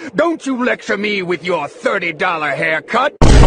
Don't you lecture me with your $30 haircut!